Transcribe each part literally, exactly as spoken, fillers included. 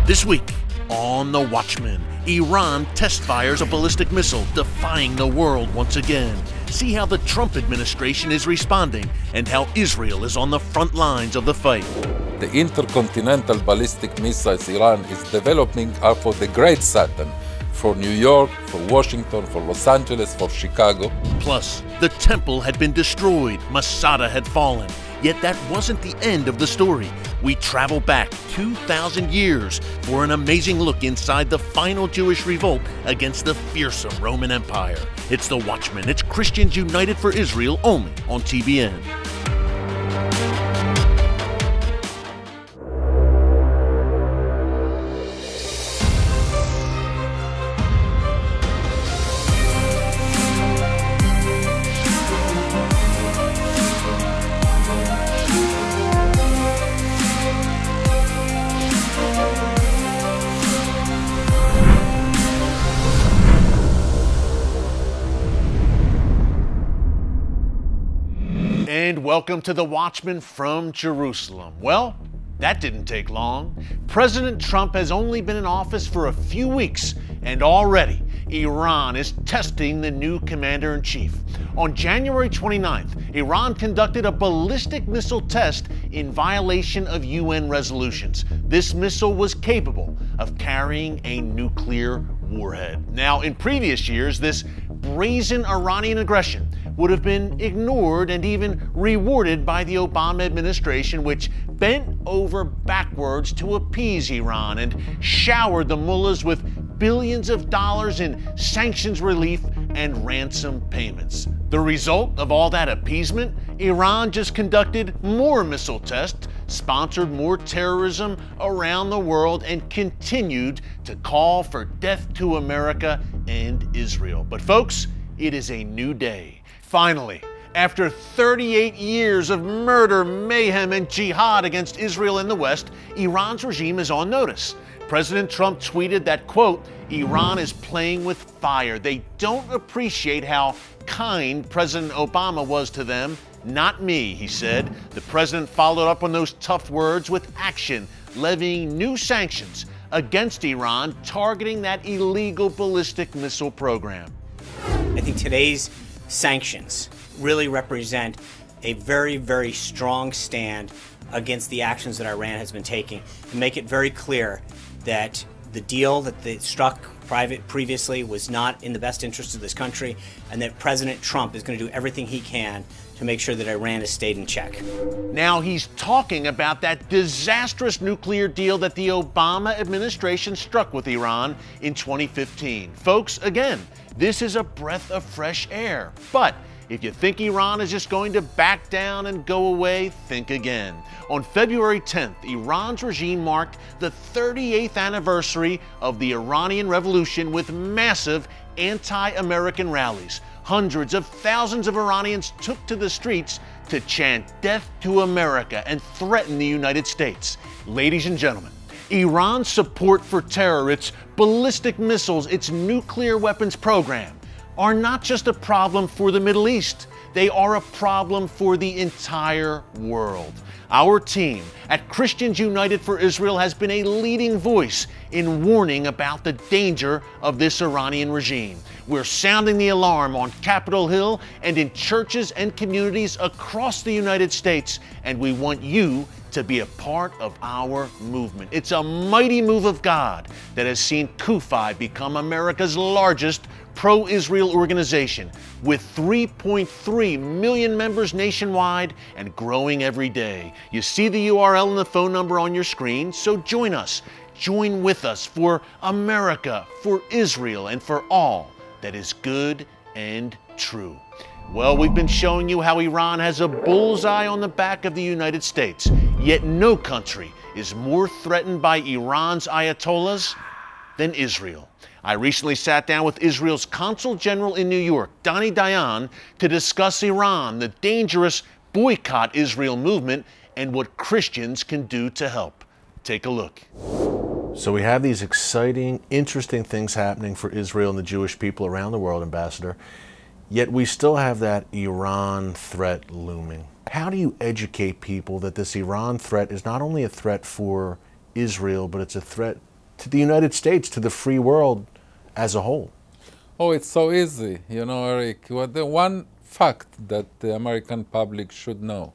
This week on The Watchmen, Iran test fires a ballistic missile, defying the world once again. See how the Trump administration is responding and how Israel is on the front lines of the fight. The intercontinental ballistic missiles Iran is developing are for the Great Satan, for New York, for Washington, for Los Angeles, for Chicago. Plus, the temple had been destroyed, Masada had fallen. Yet that wasn't the end of the story. We travel back two thousand years for an amazing look inside the final Jewish revolt against the fearsome Roman Empire. It's The Watchmen. It's Christians United for Israel, only on T B N. And welcome to The Watchmen from Jerusalem. Well, that didn't take long. President Trump has only been in office for a few weeks, and already Iran is testing the new commander-in-chief. On January twenty-ninth, Iran conducted a ballistic missile test in violation of U N resolutions. This missile was capable of carrying a nuclear warhead. Now, in previous years, this brazen Iranian aggression would have been ignored and even rewarded by the Obama administration, which bent over backwards to appease Iran and showered the mullahs with billions of dollars in sanctions relief and ransom payments. The result of all that appeasement? Iran just conducted more missile tests, sponsored more terrorism around the world, and continued to call for death to America and Israel. But folks, it is a new day. Finally, after thirty-eight years of murder, mayhem, and jihad against Israel and the West, Iran's regime is on notice. President Trump tweeted that, quote, Iran is playing with fire. They don't appreciate how kind President Obama was to them. Not me, he said. The president followed up on those tough words with action, levying new sanctions against Iran, targeting that illegal ballistic missile program. I think today's sanctions really represent a very, very strong stand against the actions that Iran has been taking, and make it very clear that the deal that they struck private previously was not in the best interest of this country, and that President Trump is going to do everything he can to make sure that Iran has stayed in check. Now he's talking about that disastrous nuclear deal that the Obama administration struck with Iran in twenty fifteen. Folks, again, this is a breath of fresh air. But if you think Iran is just going to back down and go away, think again. On February tenth, Iran's regime marked the thirty-eighth anniversary of the Iranian Revolution with massive anti-American rallies. Hundreds of thousands of Iranians took to the streets to chant death to America and threaten the United States. Ladies and gentlemen, Iran's support for terror, its ballistic missiles, its nuclear weapons program, are not just a problem for the Middle East. They are a problem for the entire world. Our team at Christians United for Israel has been a leading voice in warning about the danger of this Iranian regime. We're sounding the alarm on Capitol Hill and in churches and communities across the United States, and we want you to be a part of our movement. It's a mighty move of God that has seen CUFI become America's largest pro-Israel organization, with three point three million members nationwide and growing every day. You see the U R L and the phone number on your screen, so join us. Join with us for America, for Israel, and for all that is good and true. Well, we've been showing you how Iran has a bullseye on the back of the United States, yet no country is more threatened by Iran's ayatollahs than Israel. I recently sat down with Israel's Consul General in New York, Dani Dayan, to discuss Iran, the dangerous boycott Israel movement, and what Christians can do to help. Take a look. So we have these exciting, interesting things happening for Israel and the Jewish people around the world, Ambassador. Yet we still have that Iran threat looming. How do you educate people that this Iran threat is not only a threat for Israel, but it's a threat to the United States, to the free world as a whole? Oh, it's so easy, you know, Eric. Well, the one fact that the American public should know: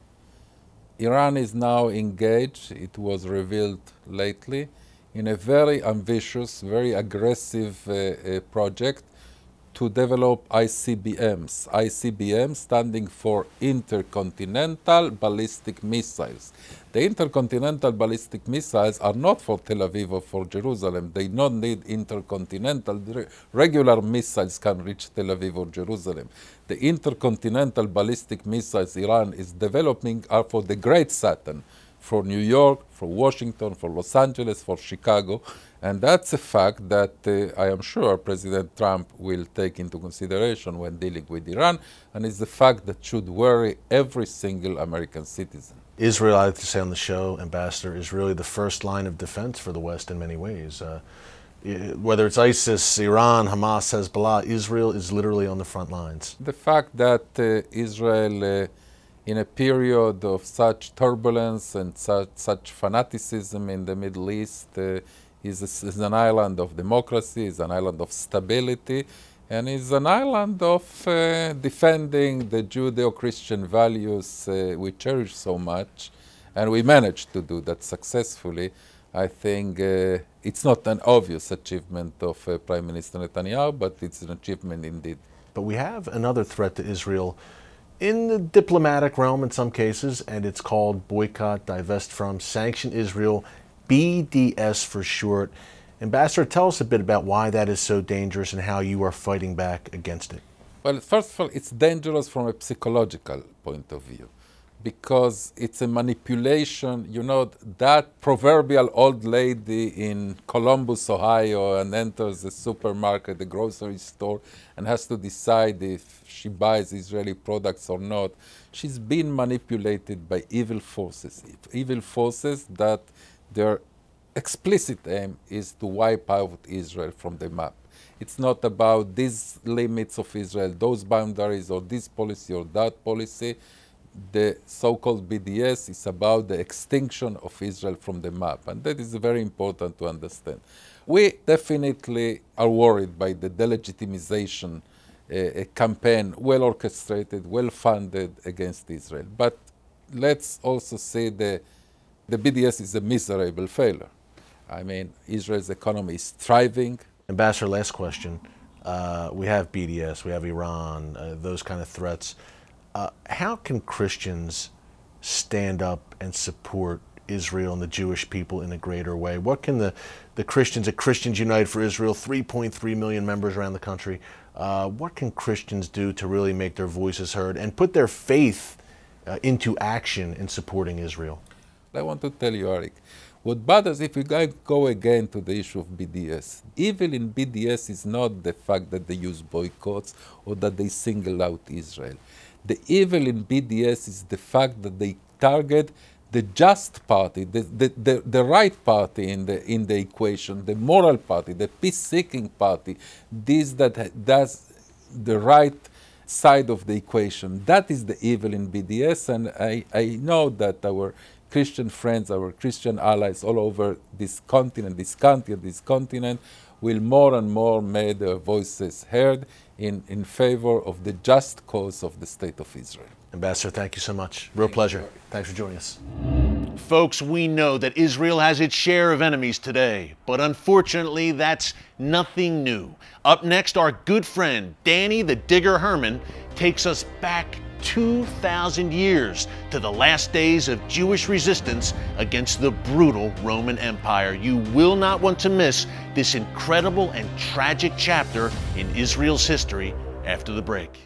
Iran is now engaged, it was revealed lately, in a very ambitious, very aggressive uh, uh, project to develop I C B Ms. I C B M standing for Intercontinental Ballistic Missiles. The intercontinental ballistic missiles are not for Tel Aviv or for Jerusalem. They don't need intercontinental. Regular missiles can reach Tel Aviv or Jerusalem. The intercontinental ballistic missiles Iran is developing are for the Great Saturn, for New York, for Washington, for Los Angeles, for Chicago. And that's a fact that uh, I am sure President Trump will take into consideration when dealing with Iran, and it's the fact that should worry every single American citizen. Israel, I like to say on the show, Ambassador, is really the first line of defense for the West in many ways. Uh, whether it's ISIS, Iran, Hamas, Hezbollah, Israel is literally on the front lines. The fact that uh, Israel, uh, in a period of such turbulence and such, such fanaticism in the Middle East, uh, is, a, is an island of democracy, is an island of stability, and is an island of uh, defending the Judeo-Christian values uh, we cherish so much, and we managed to do that successfully. I think uh, it's not an obvious achievement of uh, Prime Minister Netanyahu, but it's an achievement indeed. But we have another threat to Israel in the diplomatic realm in some cases, and it's called boycott, divest from, sanction Israel, B D S for short. Ambassador, tell us a bit about why that is so dangerous and how you are fighting back against it. Well, first of all, it's dangerous from a psychological point of view, because it's a manipulation. You know, that proverbial old lady in Columbus, Ohio, and enters the supermarket, the grocery store, and has to decide if she buys Israeli products or not. She's been manipulated by evil forces, evil forces that their explicit aim is to wipe out Israel from the map. It's not about these limits of Israel, those boundaries, or this policy or that policy. The so-called B D S is about the extinction of Israel from the map, and that is very important to understand. We definitely are worried by the delegitimization uh, campaign, well orchestrated, well funded against Israel. But let's also say the, the B D S is a miserable failure. I mean, Israel's economy is thriving. Ambassador, last question. Uh, we have B D S, we have Iran, uh, those kind of threats. Uh, how can Christians stand up and support Israel and the Jewish people in a greater way? What can the, the Christians at Christians United for Israel, three point three million members around the country, uh, what can Christians do to really make their voices heard and put their faith uh, into action in supporting Israel? I want to tell you, Eric, what bothers, if we go again to the issue of B D S, evil in B D S is not the fact that they use boycotts or that they single out Israel. The evil in B D S is the fact that they target the just party, the, the, the, the right party in the, in the equation, the moral party, the peace-seeking party, this that does the right side of the equation. That is the evil in B D S, and I, I know that our Christian friends, our Christian allies all over this continent, this country, this continent, will more and more make their voices heard in, in favor of the just cause of the State of Israel. Ambassador, thank you so much. Real pleasure. Thanks for joining us. Folks, we know that Israel has its share of enemies today, but unfortunately, that's nothing new. Up next, our good friend, Danny the Digger Herman, takes us back two thousand years to the last days of Jewish resistance against the brutal Roman Empire. You will not want to miss this incredible and tragic chapter in Israel's history after the break.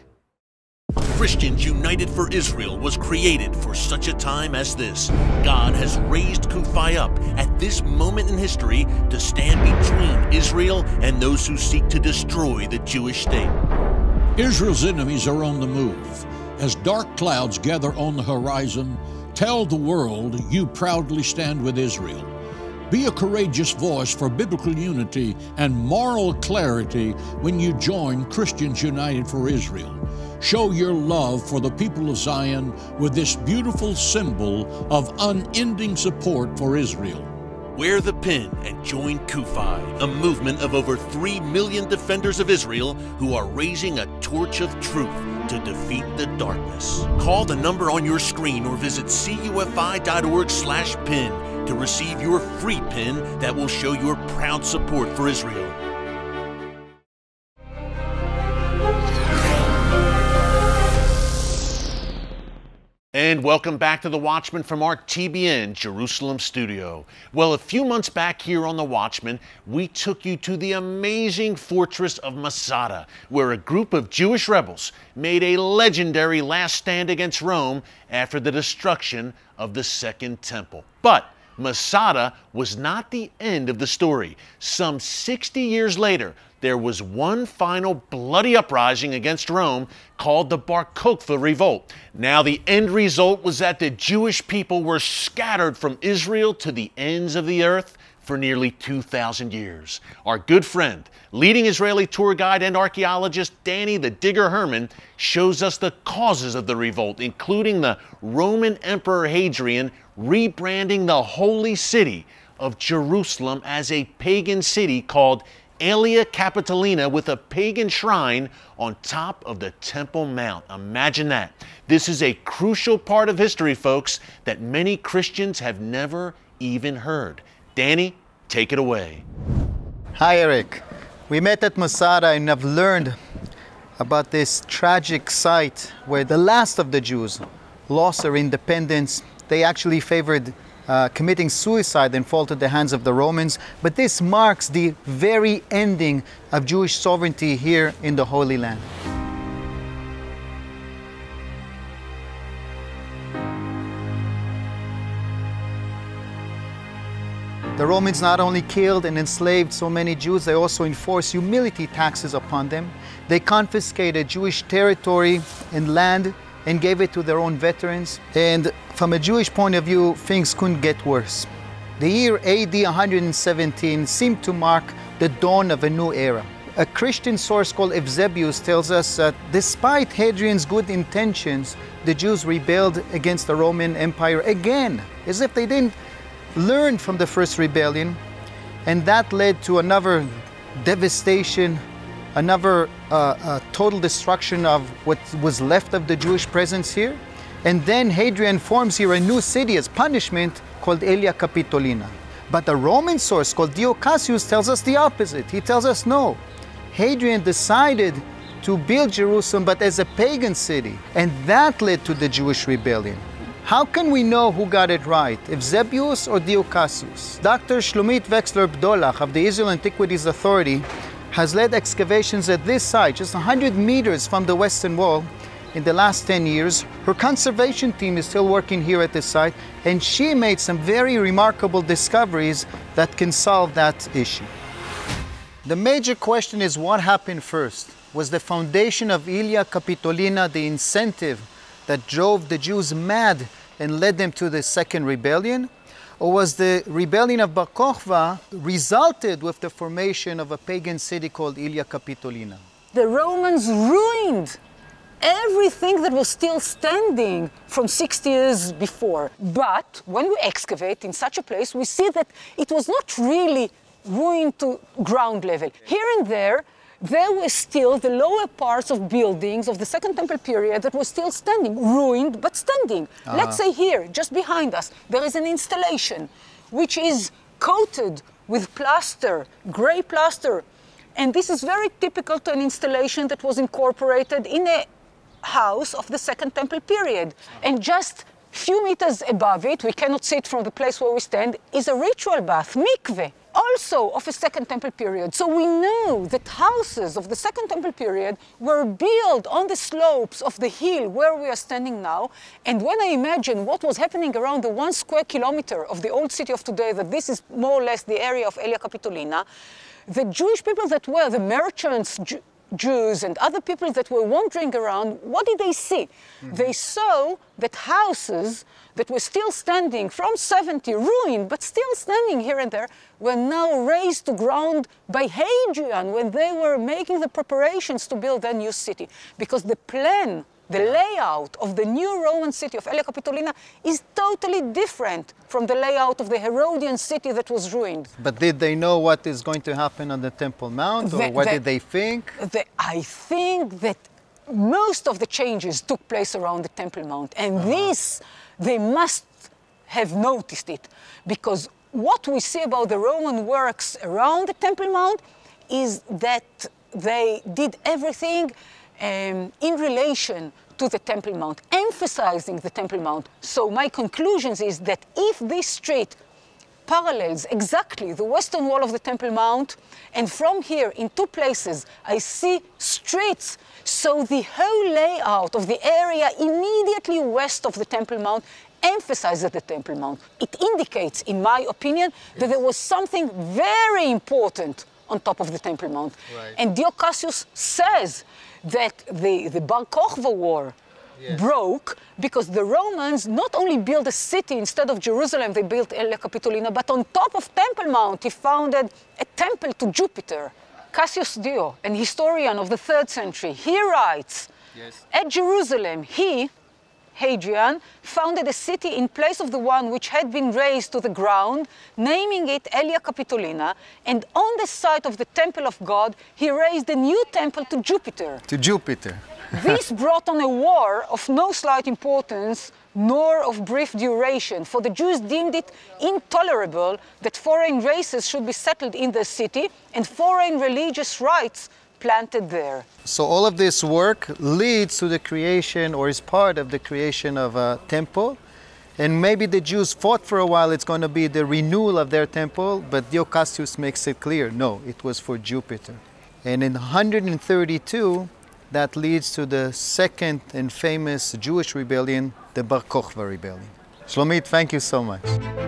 Christians United for Israel was created for such a time as this. God has raised Kufay up at this moment in history to stand between Israel and those who seek to destroy the Jewish state. Israel's enemies are on the move. As dark clouds gather on the horizon, tell the world you proudly stand with Israel. Be a courageous voice for biblical unity and moral clarity when you join Christians United for Israel. Show your love for the people of Zion with this beautiful symbol of unending support for Israel. Wear the pin and join Kufi, a movement of over three million defenders of Israel who are raising a torch of truth to defeat the darkness. Call the number on your screen or visit cufi.org slash pin to receive your free pin that will show your proud support for Israel. And welcome back to The Watchman from our T B N Jerusalem studio. Well, a few months back here on The Watchman, we took you to the amazing fortress of Masada, where a group of Jewish rebels made a legendary last stand against Rome after the destruction of the Second Temple. But Masada was not the end of the story. Some sixty years later, there was one final bloody uprising against Rome called the Bar Kokhba Revolt. Now, the end result was that the Jewish people were scattered from Israel to the ends of the earth for nearly two thousand years. Our good friend, leading Israeli tour guide and archaeologist Danny the Digger Herman, shows us the causes of the revolt, including the Roman Emperor Hadrian rebranding the holy city of Jerusalem as a pagan city called Aelia Capitolina, with a pagan shrine on top of the Temple Mount. Imagine that. This is a crucial part of history, folks, that many Christians have never even heard. Danny, take it away. Hi, Eric. We met at Masada and have learned about this tragic site where the last of the Jews lost their independence. They actually favored Uh, committing suicide and fall to the hands of the Romans. But this marks the very ending of Jewish sovereignty here in the Holy Land. The Romans not only killed and enslaved so many Jews, they also enforced humility taxes upon them. They confiscated Jewish territory and land and gave it to their own veterans. And from a Jewish point of view, things couldn't get worse. The year A D one hundred seventeen seemed to mark the dawn of a new era. A Christian source called Eusebius tells us that despite Hadrian's good intentions, the Jews rebelled against the Roman Empire again, as if they didn't learn from the first rebellion. And that led to another devastation, another uh, uh, total destruction of what was left of the Jewish presence here. And then Hadrian forms here a new city as punishment called Aelia Capitolina. But a Roman source called Dio Cassius tells us the opposite. He tells us no, Hadrian decided to build Jerusalem but as a pagan city, and that led to the Jewish rebellion. How can we know who got it right, Eusebius or Dio Cassius? Doctor Shlomit Wexler-Bdolach of the Israel Antiquities Authority has led excavations at this site, just one hundred meters from the Western Wall, in the last ten years. Her conservation team is still working here at this site, and she made some very remarkable discoveries that can solve that issue. The major question is, what happened first? Was the foundation of Aelia Capitolina the incentive that drove the Jews mad and led them to the second rebellion? Or was the rebellion of Bar Kokhba resulted with the formation of a pagan city called Aelia Capitolina? The Romans ruined everything that was still standing from sixty years before. But when we excavate in such a place, we see that it was not really ruined to ground level. Here and there, there were still the lower parts of buildings of the Second Temple period that were still standing, ruined but standing. Uh-huh. Let's say here, just behind us, there is an installation which is coated with plaster, gray plaster. And this is very typical to an installation that was incorporated in a house of the Second Temple period. Uh-huh. And just few meters above it, we cannot see it from the place where we stand, is a ritual bath, mikveh, also of a Second Temple period. So we know that houses of the Second Temple period were built on the slopes of the hill where we are standing now. And when I imagine what was happening around the one square kilometer of the old city of today, that this is more or less the area of Aelia Capitolina, the Jewish people that were the merchants, Jew Jews and other people that were wandering around, what did they see? Mm-hmm. They saw that houses that were still standing from seventy, ruined, but still standing here and there, were now razed to ground by Hadrian when they were making the preparations to build a new city. Because the plan the layout of the new Roman city of Aelia Capitolina is totally different from the layout of the Herodian city that was ruined. But did they know what is going to happen on the Temple Mount, or The- what the- did they think? The, I think that most of the changes took place around the Temple Mount, and uh-huh. this, they must have noticed it, because what we see about the Roman works around the Temple Mount is that they did everything um, in relation to the Temple Mount, emphasizing the Temple Mount. So my conclusions is that if this street parallels exactly the western wall of the Temple Mount, and from here in two places I see streets, so the whole layout of the area immediately west of the Temple Mount emphasizes the Temple Mount. It indicates, in my opinion, that there was something very important on top of the Temple Mount. Right. And Dio Cassius says that the, the Bar Kokhba war Yes. broke because the Romans not only built a city instead of Jerusalem, they built Aelia Capitolina, but on top of Temple Mount, he founded a temple to Jupiter. Cassius Dio, an historian of the third century, he writes, Yes. at Jerusalem, he, Hadrian, founded a city in place of the one which had been razed to the ground, naming it Aelia Capitolina, and on the site of the temple of God, he raised a new temple to Jupiter. To Jupiter. This brought on a war of no slight importance, nor of brief duration, for the Jews deemed it intolerable that foreign races should be settled in the city and foreign religious rites planted there. So all of this work leads to the creation, or is part of the creation of a temple. And maybe the Jews thought for a while it's going to be the renewal of their temple, but Dio Cassius makes it clear, no, it was for Jupiter. And in one hundred thirty-two, that leads to the second and famous Jewish rebellion, the Bar Kokhba rebellion. Shlomit, thank you so much.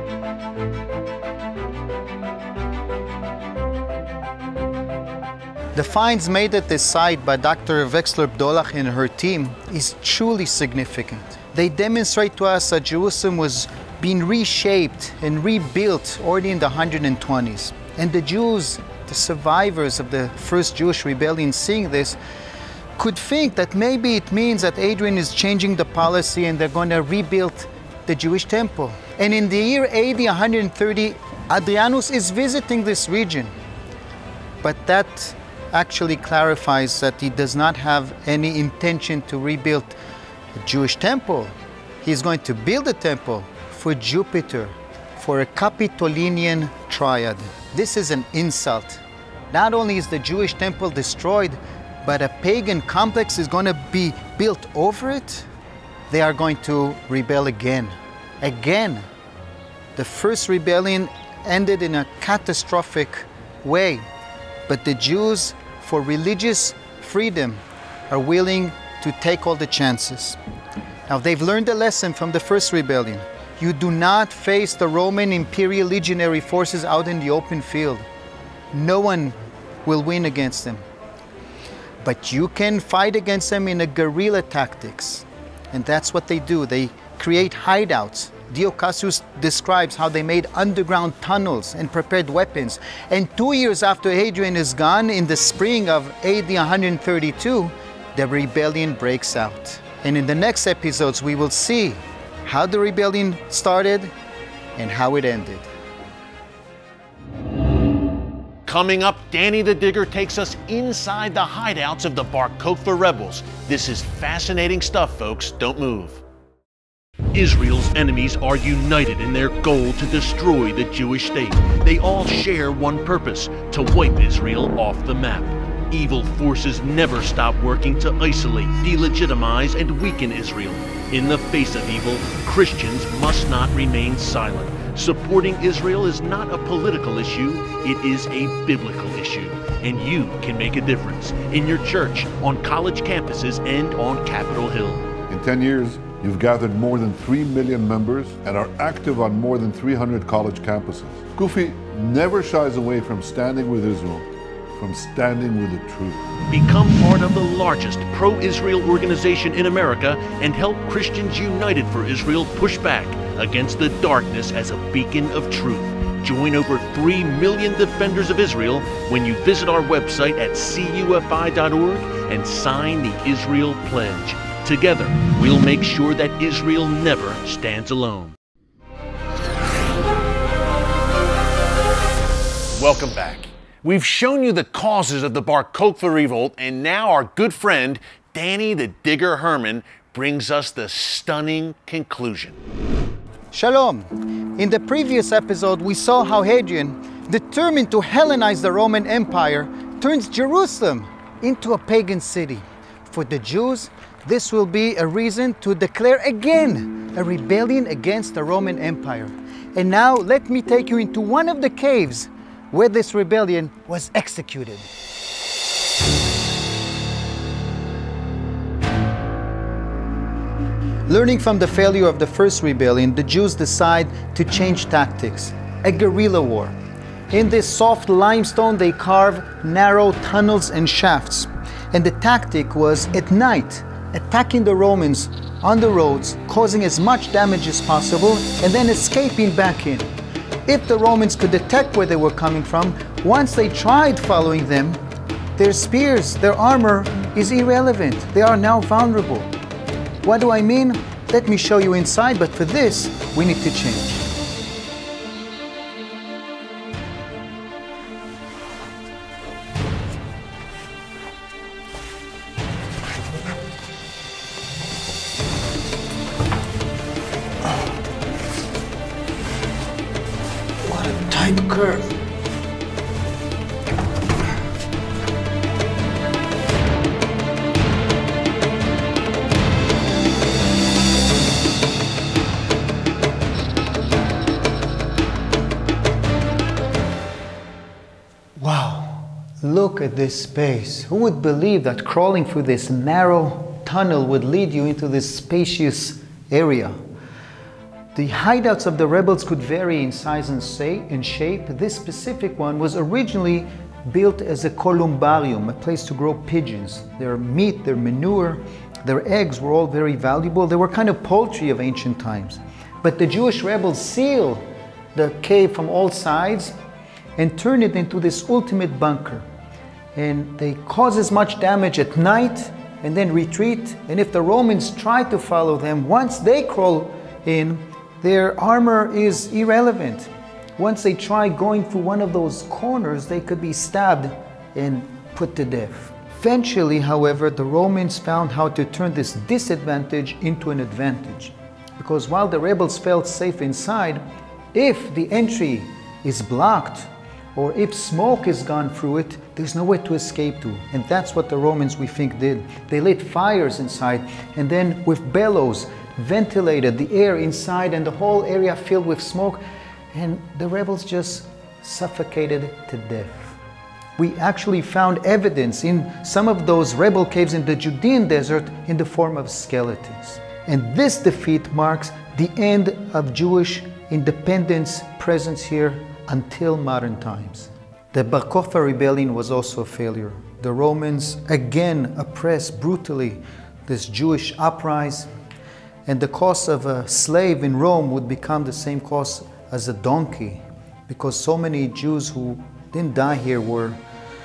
The finds made at this site by Doctor Wexler Bdolach and her team is truly significant. They demonstrate to us that Jerusalem was being reshaped and rebuilt already in the one hundred twenties. And the Jews, the survivors of the first Jewish rebellion, seeing this, could think that maybe it means that Adrian is changing the policy and they're going to rebuild the Jewish temple. And in the year A D one hundred thirty, Adrianus is visiting this region. But that actually clarifies that he does not have any intention to rebuild a Jewish temple. He's going to build a temple for Jupiter, for a Capitolinian triad. This is an insult. Not only is the Jewish temple destroyed, but a pagan complex is going to be built over it. They are going to rebel again. Again. The first rebellion ended in a catastrophic way, but the Jews, for religious freedom, are willing to take all the chances. Now, they've learned a lesson from the first rebellion. You do not face the Roman imperial legionary forces out in the open field. No one will win against them. But you can fight against them in a guerrilla tactics. And that's what they do. They create hideouts. Dio Cassius describes how they made underground tunnels and prepared weapons. And two years after Hadrian is gone, in the spring of A D one hundred thirty-two, the rebellion breaks out. And in the next episodes, we will see how the rebellion started and how it ended. Coming up, Danny the Digger takes us inside the hideouts of the Bar Kokhba rebels. This is fascinating stuff, folks. Don't move. Israel's enemies are united in their goal to destroy the Jewish state. They all share one purpose: to wipe Israel off the map. Evil forces never stop working to isolate, delegitimize, and weaken Israel. In the face of evil, Christians must not remain silent. Supporting Israel is not a political issue, it is a biblical issue. And you can make a difference in your church, on college campuses, and on Capitol Hill. In ten years, you've gathered more than three million members and are active on more than three hundred college campuses. Kufi never shies away from standing with Israel, from standing with the truth. Become part of the largest pro-Israel organization in America and help Christians united for Israel push back against the darkness as a beacon of truth. Join over three million defenders of Israel when you visit our website at C U F I dot org and sign the Israel Pledge. Together, we'll make sure that Israel never stands alone. Welcome back. We've shown you the causes of the Bar Kokhba revolt, and now our good friend, Danny the Digger Herman, brings us the stunning conclusion. Shalom. In the previous episode, we saw how Hadrian, determined to Hellenize the Roman Empire, turns Jerusalem into a pagan city. For the Jews, this will be a reason to declare again a rebellion against the Roman Empire. And now let me take you into one of the caves where this rebellion was executed. Learning from the failure of the first rebellion, the Jews decide to change tactics, a guerrilla war. In this soft limestone, they carve narrow tunnels and shafts. And the tactic was, at night, attacking the Romans on the roads, causing as much damage as possible, and then escaping back in. If the Romans could detect where they were coming from, once they tried following them, their spears, their armor is irrelevant. They are now vulnerable. What do I mean? Let me show you inside, but for this, we need to change. What a tight curve. Look at this space. Who would believe that crawling through this narrow tunnel would lead you into this spacious area? The hideouts of the rebels could vary in size and shape. This specific one was originally built as a columbarium, a place to grow pigeons. Their meat, their manure, their eggs were all very valuable. They were kind of poultry of ancient times. But the Jewish rebels sealed the cave from all sides and turned it into this ultimate bunker. And they cause as much damage at night and then retreat. And if the Romans try to follow them, once they crawl in, their armor is irrelevant. Once they try going through one of those corners, they could be stabbed and put to death. Eventually, however, the Romans found how to turn this disadvantage into an advantage. Because while the rebels felt safe inside, if the entry is blocked, or if smoke is gone through it, there's nowhere to escape to. And that's what the Romans, we think, did. They lit fires inside, and then with bellows, ventilated the air inside, and the whole area filled with smoke, and the rebels just suffocated to death. We actually found evidence in some of those rebel caves in the Judean desert in the form of skeletons. And this defeat marks the end of Jewish independence presence here until modern times. The Bar Kokhba rebellion was also a failure. The Romans again oppressed brutally this Jewish uprising, and the cost of a slave in Rome would become the same cost as a donkey, because so many Jews who didn't die here were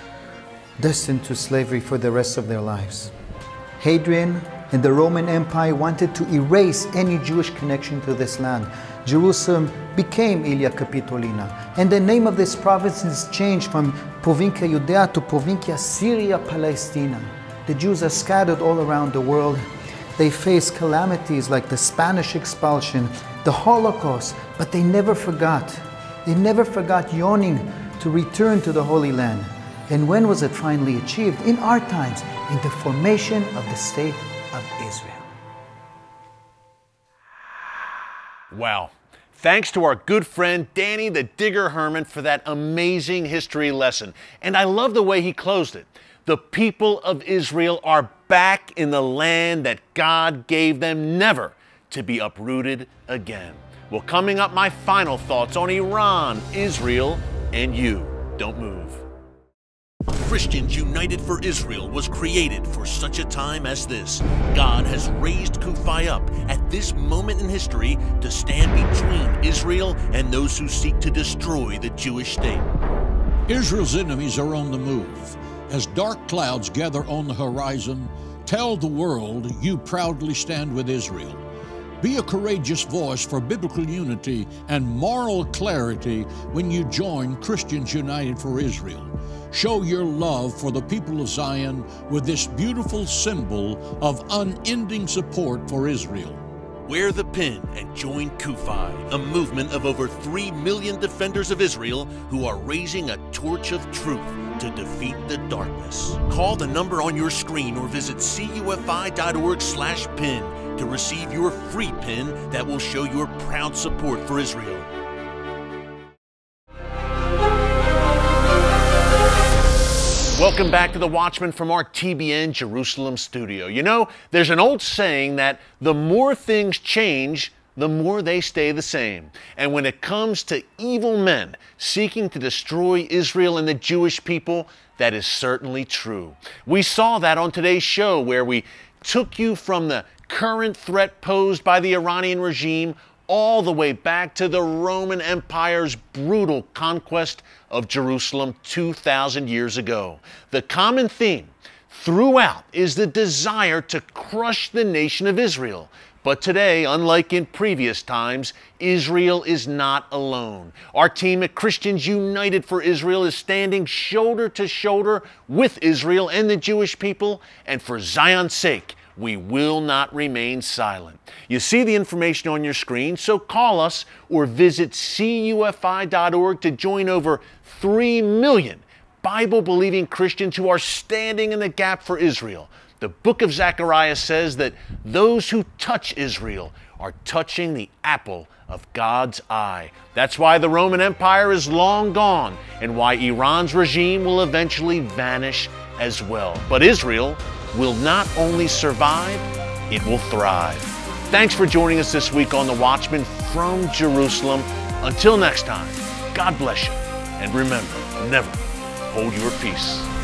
destined to slavery for the rest of their lives. Hadrian and the Roman Empire wanted to erase any Jewish connection to this land. Jerusalem became Aelia Capitolina, and the name of this province is changed from Provincia Judea to Provincia Syria Palestina. The Jews are scattered all around the world. They face calamities like the Spanish expulsion, the Holocaust, but they never forgot. They never forgot yearning to return to the Holy Land. And when was it finally achieved? In our times, in the formation of the State of Israel. Wow. Thanks to our good friend Danny the Digger Herman for that amazing history lesson. And I love the way he closed it. The people of Israel are back in the land that God gave them, never to be uprooted again. Well, coming up, my final thoughts on Iran, Israel, and you. Don't move. Christians United for Israel was created for such a time as this. God has raised Kufi up at this moment in history to stand between Israel and those who seek to destroy the Jewish state. Israel's enemies are on the move. As dark clouds gather on the horizon, Tell the world you proudly stand with Israel. Be a courageous voice for biblical unity and moral clarity when you join Christians United for Israel. Show your love for the people of Zion with this beautiful symbol of unending support for Israel. Wear the pin and join CUFI, a movement of over three million defenders of Israel who are raising a torch of truth to defeat the darkness. Call the number on your screen or visit cufi.org slash pin to receive your free pin that will show your proud support for Israel. Welcome back to The Watchman from our T B N Jerusalem studio. You know, there's an old saying that the more things change, the more they stay the same. And when it comes to evil men seeking to destroy Israel and the Jewish people, that is certainly true. We saw that on today's show, where we took you from the current threat posed by the Iranian regime all the way back to the Roman Empire's brutal conquest of Jerusalem two thousand years ago. The common theme throughout is the desire to crush the nation of Israel. But today, unlike in previous times, Israel is not alone. Our team at Christians United for Israel is standing shoulder to shoulder with Israel and the Jewish people, and for Zion's sake, we will not remain silent. You see the information on your screen, so call us or visit C U F I dot org to join over three million Bible-believing Christians who are standing in the gap for Israel. The book of Zechariah says that those who touch Israel are touching the apple of God's eye. That's why the Roman Empire is long gone and why Iran's regime will eventually vanish as well. But Israel will not only survive, it will thrive. Thanks for joining us this week on The Watchman from Jerusalem. Until next time, God bless you. And remember, never hold your peace.